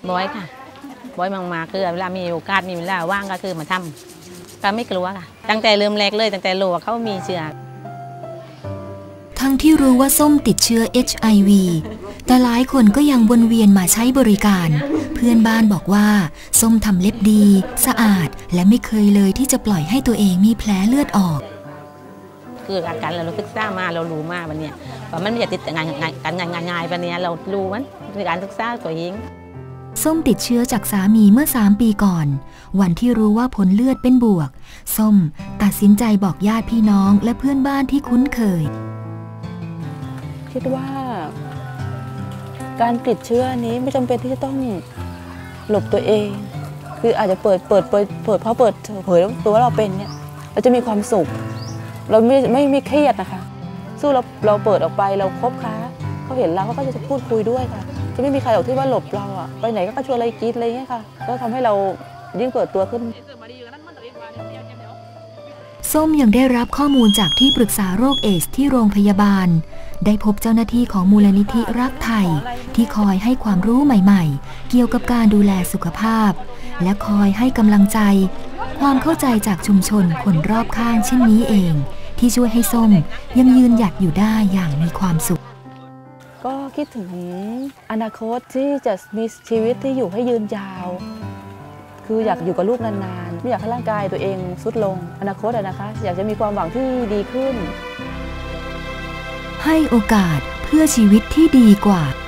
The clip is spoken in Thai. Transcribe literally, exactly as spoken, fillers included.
บ่อยค่ะบ่อยมากๆคือเวลามีโอกาสมีเวลาว่างก็คือมาทำก็ไม่กลัวค่ะตั้งแต่เริ่มแรกเลยตั้งแต่รู้ว่าเขามีเชื้อทั้งที่รู้ว่าส้มติดเชื้อ เอช ไอ วี แต่หลายคนก็ยังวนเวียนมาใช้บริการเพื่อนบ้านบอกว่าส้มทำเล็บดีสะอาดและไม่เคยเลยที่จะปล่อยให้ตัวเองมีแผลเลือดออกคืออาการเราศึกษามาเรารู้มากวันนี้ว่ามันไม่จะติดงานการงานง่ายๆวันนี้เรารู้มันในการศึกษาตัวเองส้มติดเชื้อจากสามีเมื่อสามปีก่อนวันที่รู้ว่าผลเลือดเป็นบวกส้มตัดสินใจบอกญาติพี่น้องและเพื่อนบ้านที่คุ้นเคยคิดว่าการติดเชื้อนี้ไม่จำเป็นที่จะต้องหลบตัวเองคืออาจจะเปิดเปิดเปิดเปิดเพราะเปิดเผยตัวว่าเราเป็นเนี่ยเราจะมีความสุขเราไม่ไม่ไม่เครียดนะคะสู้เราเราเปิดออกไปเราคบค้าเขาเห็นเราเขาก็จะพูดคุยด้วยค่ะจะไม่มีใครหรอกที่ว่าหลบเราอะไปไหนก็ชวนอะไรกินอะไรเงี้ยค่ะก็ทำให้เรายิ่งเปิดตัวขึ้นส้มยังได้รับข้อมูลจากที่ปรึกษาโรคเอดส์ที่โรงพยาบาลได้พบเจ้าหน้าที่ของมูลนิธิรักไทยที่คอยให้ความรู้ใหม่ๆเกี่ยวกับการดูแลสุขภาพและคอยให้กำลังใจความเข้าใจจากชุมชนคนรอบข้างเช่นนี้เองที่ช่วยให้ส้มยังยืนหยัดอยู่ได้อย่างมีความสุขก็คิดถึงอนาคตที่จะมีชีวิตที่อยู่ให้ยืนยาวคืออยากอยู่กับลูกนานๆไม่อยากให้ร่างกายตัวเองทรุดลงอนาคตอะนะคะอยากจะมีความหวังที่ดีขึ้นให้โอกาสเพื่อชีวิตที่ดีกว่า